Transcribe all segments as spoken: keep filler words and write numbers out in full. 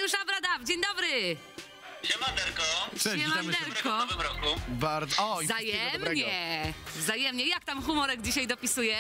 już Abradaw, dzień dobry! Siemanderko. Cześć, witamy się Siemanderko. W nowym roku. bardzo. O, i wszystkiego dobrego. Wzajemnie, wzajemnie. Jak tam humorek dzisiaj dopisuje?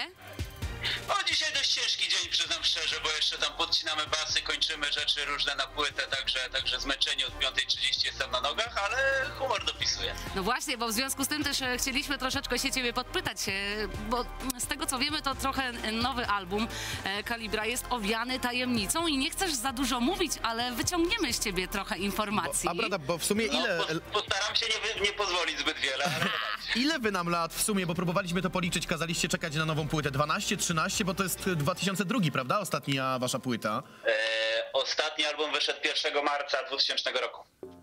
O, dzisiaj dość ciężki dzień, przyznam szczerze, bo jeszcze tam podcinamy basy, kończymy rzeczy różne na płytę, także, także zmęczenie od piątej trzydzieści jestem na nogach, ale humor dopisuje. No właśnie, bo w związku z tym też e, chcieliśmy troszeczkę się ciebie podpytać, e, bo z tego co wiemy, to trochę nowy album e, Kalibra jest owiany tajemnicą i nie chcesz za dużo mówić, ale wyciągniemy z ciebie trochę informacji. Bo, Abradaw, bo w sumie ile, No, po, postaram się nie, wy- nie pozwolić zbyt wiele, ale dawajcie. ile wy nam lat w sumie, bo próbowaliśmy to policzyć, kazaliście czekać na nową płytę? dwanaście, trzynaście, bo to jest dwa tysiące drugi, prawda? Ostatnia wasza płyta. E, ostatni album wyszedł pierwszego marca dwutysięcznego roku.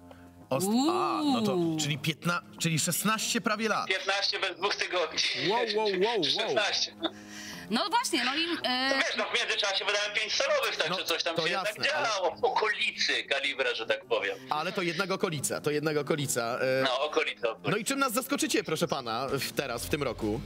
Ost A, no to, czyli piętnaście, czyli szesnaście prawie lat. piętnaście bez dwóch tygodni. Wow, wow, wow, wow. szesnaście. No właśnie, no i... E, No wiesz, no w międzyczasie wydałem pięć solowych, także No, coś tam to się jasne, jednak działo. W okolicy Kalibra, że tak powiem. Ale to jednak okolica, to jednak okolica. E, No, okolice. okolice. No i czym nas zaskoczycie, proszę pana, w, teraz, w tym roku?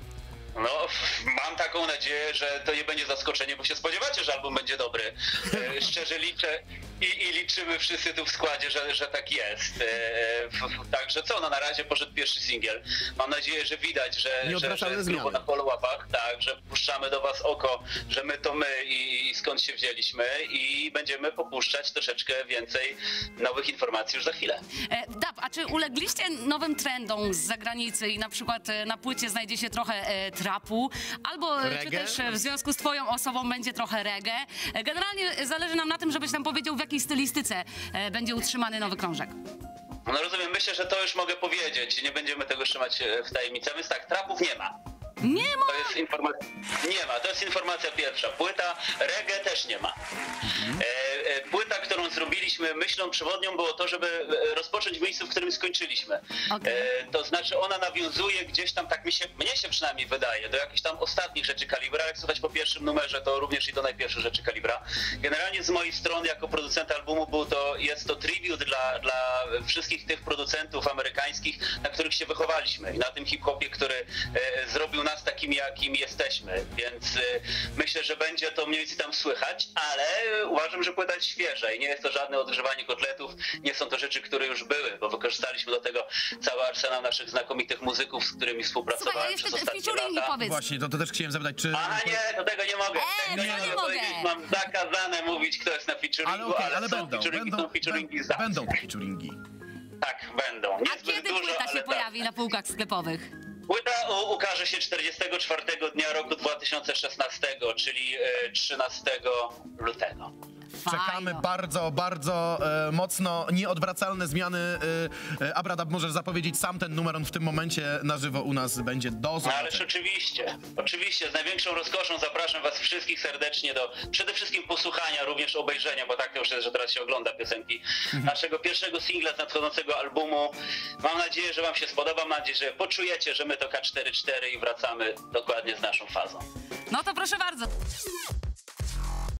No, mam taką nadzieję, że to nie będzie zaskoczenie, bo się spodziewacie, że album będzie dobry. E, szczerze liczę i, i liczymy wszyscy tu w składzie, że, że tak jest. E, f, f, także co, no na razie poszedł pierwszy singiel. Mam nadzieję, że widać, że, że, że Nieodwracalne jest grubo zmiany. na follow-upach, tak, że puszczamy do was oko, że my to my i, i skąd się wzięliśmy i będziemy popuszczać troszeczkę więcej nowych informacji już za chwilę. e, Dab, a czy ulegliście nowym trendom z zagranicy i na przykład e, na płycie znajdzie się trochę e, trapu, albo e, czy Reggae? też e, w związku z twoją osobą będzie trochę reggae? E, Generalnie zależy nam na tym, żebyś nam powiedział, w jakiej stylistyce e, będzie utrzymany nowy krążek. No rozumiem, myślę, że to już mogę powiedzieć, nie będziemy tego trzymać e, w tajemnicy, więc tak, trapów nie ma. Nie ma! To jest informacja. Nie ma, to jest informacja pierwsza. Płyta reggae też nie ma. E, e, płyta, którą zrobiliśmy, myślą przewodnią było to, żeby e, rozpocząć w miejscu, w którym skończyliśmy. Okej. E, to znaczy ona nawiązuje gdzieś tam, tak mi się, mnie się przynajmniej wydaje, do jakichś tam ostatnich rzeczy Kalibra. Jak słuchać po pierwszym numerze, to również i do najpierwszych rzeczy Kalibra. Generalnie z mojej strony, jako producenta albumu, był to, jest to tribute dla, dla wszystkich tych producentów amerykańskich, na których się wychowaliśmy i na tym hip-hopie, który e, zrobił nas takimi, jakim jesteśmy, więc y, myślę, że będzie to mniej więcej tam słychać, ale uważam, że płyta jest świeża i nie jest to żadne odgrzewanie kotletów, nie są to rzeczy, które już były, bo wykorzystaliśmy do tego cały arsenał naszych znakomitych muzyków, z którymi Słuchaj, współpracowałem a jeszcze przez ostatnie featuringi lata. powiedz. Właśnie, to, to też chciałem zapytać, czy... A nie, do tego nie mogę. E, tego no nie mogę mogę. powiedzieć, mam zakazane mówić, kto jest na featuringu, Ale okej, ale, ale są będą, featuringi, będą, są featuringi będą, zawsze. będą te featuringi. Tak, będą. A Niezbyt kiedy dużo, płyta ale się tak. pojawi na półkach sklepowych? Płyta u- ukaże się czterdziestego czwartego dnia roku dwa tysiące szesnastego, czyli e, trzynastego lutego. Czekamy Fajno. bardzo, bardzo e, mocno, nieodwracalne zmiany. E, e, Abradaw, możesz zapowiedzieć sam ten numer, on w tym momencie na żywo u nas będzie do No ależ zobaczenia. oczywiście, oczywiście, z największą rozkoszą zapraszam was wszystkich serdecznie do przede wszystkim posłuchania, również obejrzenia, bo tak to już jest, że teraz się ogląda piosenki naszego pierwszego singla z nadchodzącego albumu. Mam nadzieję, że wam się spodoba, mam nadzieję, że poczujecie, że my to K cztery cztery i wracamy dokładnie z naszą fazą. No to proszę bardzo.